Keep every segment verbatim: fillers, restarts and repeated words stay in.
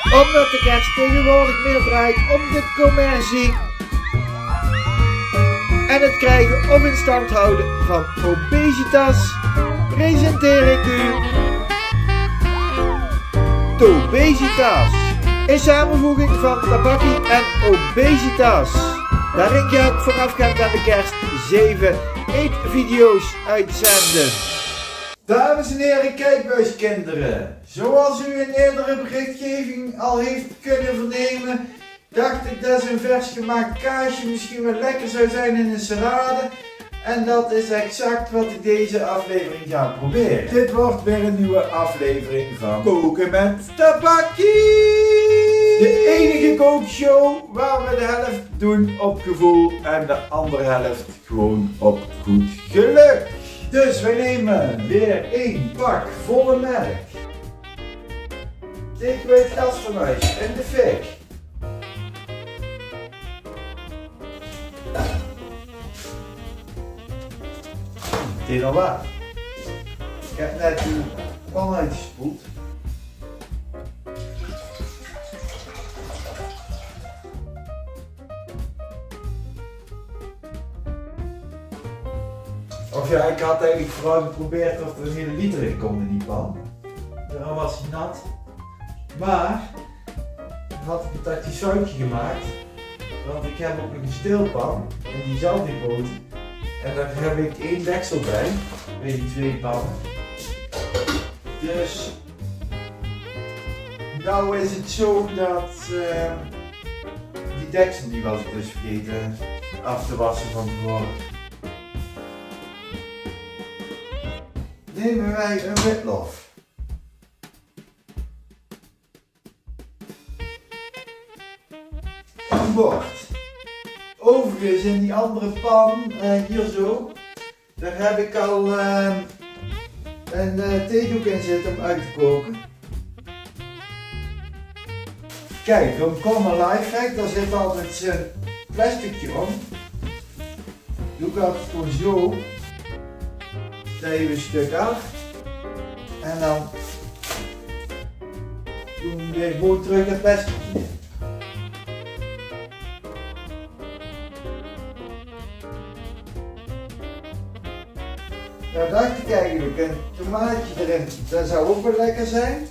Omdat de kerst tegenwoordig meer draait om de commercie en het krijgen of in stand houden van obesitas, presenteer ik u Tobesitas. Een samenvoeging van tabakkie en obesitas. Daarin ga ik voorafgaand aan de kerst zeven eetvideo's uitzenden. Dames en heren kijkbuiskinderen, zoals u in eerdere berichtgeving al heeft kunnen vernemen, dacht ik dat zo'n vers gemaakt kaasje misschien wel lekker zou zijn in een salade. En dat is exact wat ik deze aflevering ga proberen. Dit wordt weer een nieuwe aflevering van Koken met Tabakkie! De enige kookshow waar we de helft doen op gevoel en de andere helft gewoon op goed geluk. Dus wij nemen weer één pak volle melk. Steken we het gasfornuis in de fik. Meteen al waar. Ik heb net de pan uitgespoeld. Of ja, ik had eigenlijk vooral geprobeerd of er een hele liter in komt in die pan. Dan was hij nat. Maar, had ik een tactisch foutje gemaakt. Want ik heb ook een stilpan en die zoutdepoten. En daar heb ik één deksel bij, bij die twee pannen. Dus, nou is het zo dat uh, die deksel die was ik dus vergeten af te wassen van tevoren. Nemen wij een witlof. Een bord. Overigens in die andere pan, uh, hier zo, daar heb ik al uh, een uh, theedoek in zitten om uit te koken. Kijk, een common lifehack, daar zit altijd een plasticje om. Doe ik altijd gewoon zo. Snijden we een stuk af en dan doen we weer gewoon terug het plastic in. Nou dacht ik eigenlijk een tomaatje erin, dat zou ook wel lekker zijn.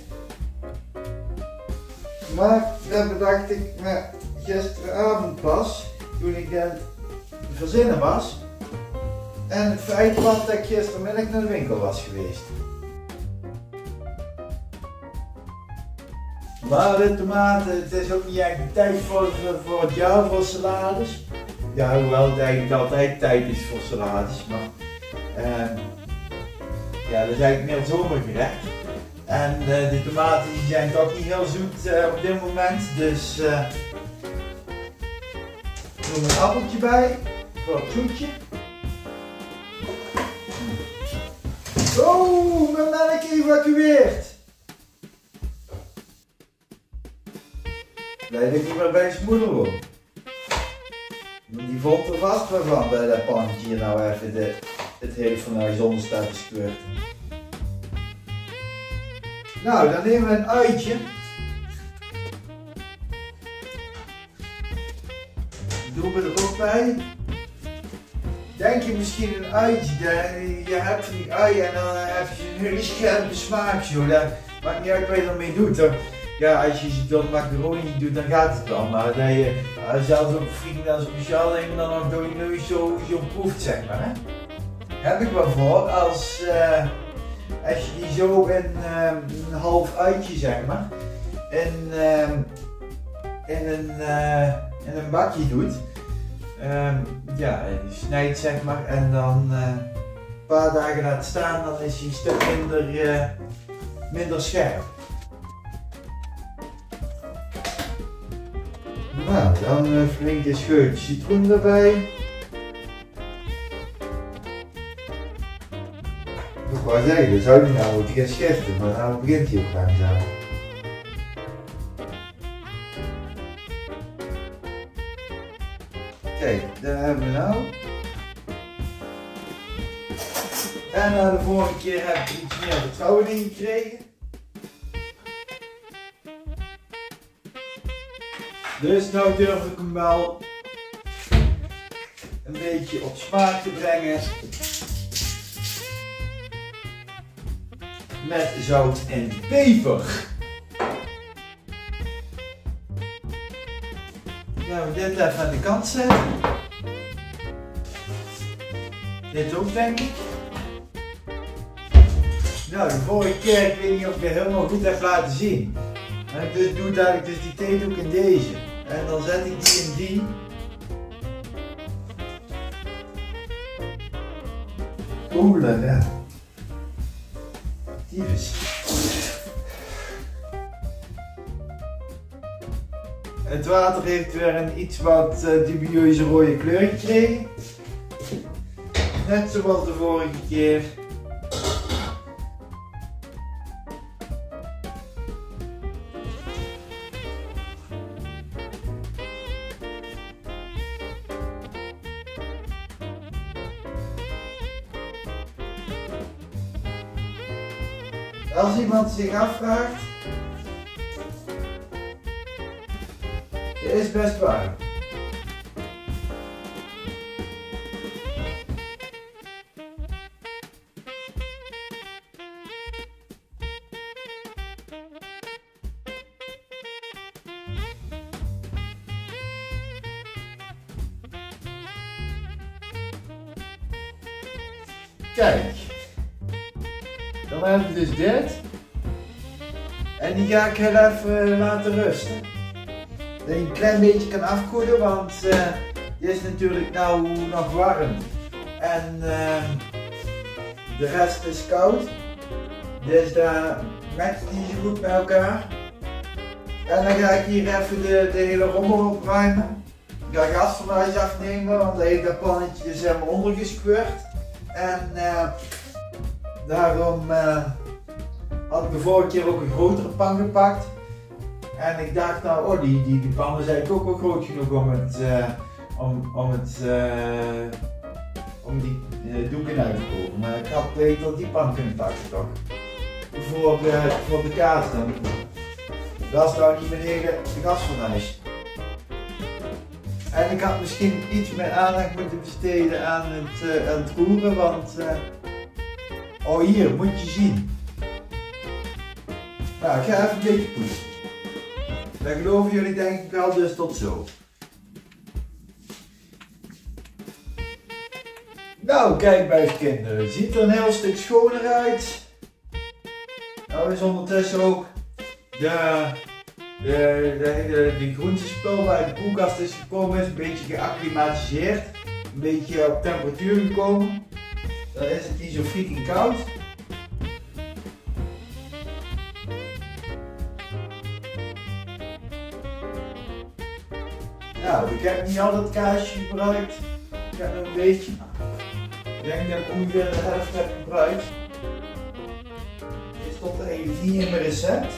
Maar dat bedacht ik me gisteravond pas, toen ik aan het verzinnen was. En het feit was dat ik gistermiddag naar de winkel was geweest. Maar de tomaten, het is ook niet echt de tijd voor, voor het jaar voor salades. Ja, hoewel het eigenlijk altijd tijd is voor salades, maar uh, ja, dat is eigenlijk meer zomergerecht. En uh, de tomaten die zijn toch niet heel zoet uh, op dit moment, dus uh, ik doe een appeltje bij voor het zoetje. Oh, mijn melk evacueert! Blij dat ik niet meer bij zijn moeder woon. Die vond er vast wel van bij dat pannetje hier nou even de, het hele fornuis onder staat te squirten. Nou, dan nemen we een uitje. Doen we er ook bij. Denk je misschien een uitje, je hebt van die ui en dan heb je een hele scherpe smaak zo. Dat maakt niet uit wat je ermee doet. Dan, ja, als je ze door macaroni doet, dan gaat het wel. Maar dat je uh, zelfs ook vrienden dan speciaal nemen dan nog door je neus zo, zo proeft, zeg maar. Hè? Heb ik wel voor als, uh, als je die zo in uh, een half uitje, zeg maar, in, uh, in, een, uh, in een bakje doet. Um, ja, je snijdt zeg maar en dan uh, een paar dagen laat staan, dan is hij een stuk minder, uh, minder scherp. Nou, dan uh, flink een scheutje citroen erbij. Ik wou zeggen, dat zou je nou moeten gaan schiften, maar nou begint hij ook langzaam. Kijk, daar hebben we nou. En uh, de vorige keer heb ik iets meer vertrouwen in gekregen. Dus nou durf ik hem wel een beetje op smaak te brengen met zout en peper. Dan gaan we dit even aan de kant zetten. Dit ook, denk ik. Nou, de vorige keer, ik weet niet of ik het helemaal goed heb laten zien. En dus doe dadelijk dus die theedoek in deze. En dan zet ik die in die. Oeh, ja. Tyfus. Het water heeft weer een iets wat uh, dubieuze rode kleur gekregen. Net zoals de vorige keer. Als iemand zich afvraagt, het is best waar. Kijk, dan hebben we dus dit. En die ga ik heel even laten rusten. Dat hij een klein beetje kan afkoelen, want uh, die is natuurlijk nou nog warm. En uh, de rest is koud. Dus daar matcht die zo goed bij elkaar. En dan ga ik hier even de, de hele rommel opruimen. Ik ga gasfornuis afnemen, want daar heeft dat pannetje dus helemaal ondergesquirт. En uh, daarom uh, had ik de vorige keer ook een grotere pan gepakt. En ik dacht nou, oh die, die, die pan is eigenlijk ook wel groot genoeg om het, uh, om, om het, uh, om die uh, doeken uit te komen. Maar ik had beter die pan kunnen pakken toch. Voor, uh, voor de kaas dan. Dat is nou niet mijn hele gasfornuis. En ik had misschien iets meer aandacht moeten besteden aan het, uh, aan het roeren, want uh, oh hier, moet je zien. Nou, ik ga even een beetje poetsen. Dat geloven jullie denk ik wel, dus tot zo. Nou, kijk bij de kinderen, ziet er een heel stuk schoner uit. Nou is ondertussen ook de... De, de, de, de groentespul waar uit de koelkast is gekomen is een beetje geacclimatiseerd, een beetje op temperatuur gekomen. Dan is het niet zo freaking koud. Nou, ik heb niet al dat kaasje gebruikt. Ik heb nog een beetje. Ik denk dat ik ongeveer de helft heb gebruikt. Dit stond er even niet in mijn recept.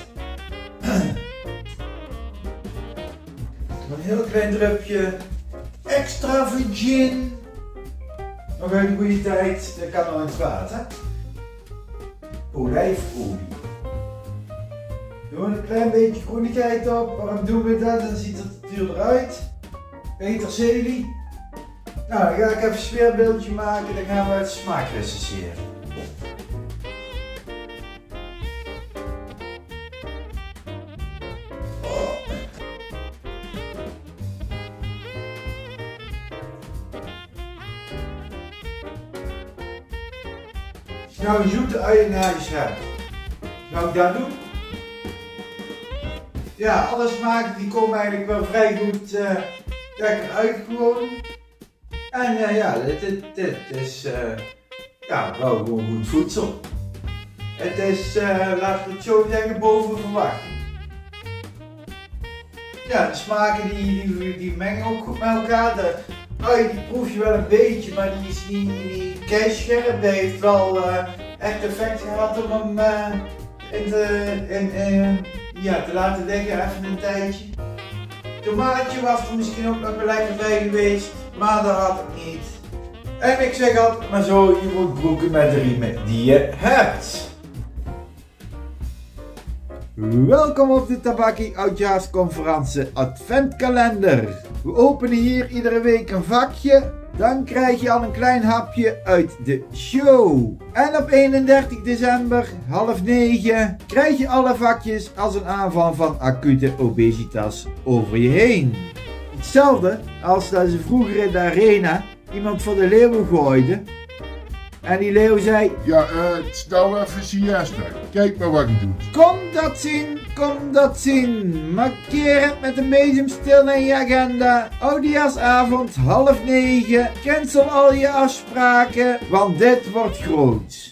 Een heel klein drupje extra virgin. Nog uit de goede tijd, dat kan nog in het water. Olijfolie. Doe een klein beetje groenigheid op. Waarom doen we dat? Dan ziet het natuurlijk eruit. Peterselie. Nou, dan ga ik even een sfeerbeeldje maken. Dan gaan we het smaak recenseren. Nou, zoete uienhaartjes hebben. Zou ik dat doen? Ja, alle smaken die komen eigenlijk wel vrij goed uh, lekker uit gewoon. En uh, ja, dit, dit, dit is uh, ja, wel gewoon goed voedsel. Het is, uh, laten we het zo zeggen, boven verwachting. Ja, de smaken die, die, die mengen ook goed met elkaar. De ui die proef je wel een beetje, maar die is niet, niet keischerp. Die heeft wel uh, echt effect gehad om hem uh, in te, in, in, ja, te laten liggen even een tijdje. Tomaatje was er misschien ook nog wel lekker bij geweest, maar dat had ik niet. En ik zeg altijd maar zo, je moet broeken met de riemen die je hebt. Welkom op de Tabaki Oudjaarsconferentie Adventkalender. We openen hier iedere week een vakje. Dan krijg je al een klein hapje uit de show. En op eenendertig december, half negen, krijg je alle vakjes als een aanval van acute obesitas over je heen. Hetzelfde als dat ze vroeger in de arena iemand voor de leeuw gooiden. En die leeuw zei: ja, uh, het is nou even siesta. Kijk maar wat ik doe. Kom dat zien, kom dat zien. Markeer het met een bezemstil in je agenda. Oudejaarsavond, half negen. Cancel al je afspraken, want dit wordt groot.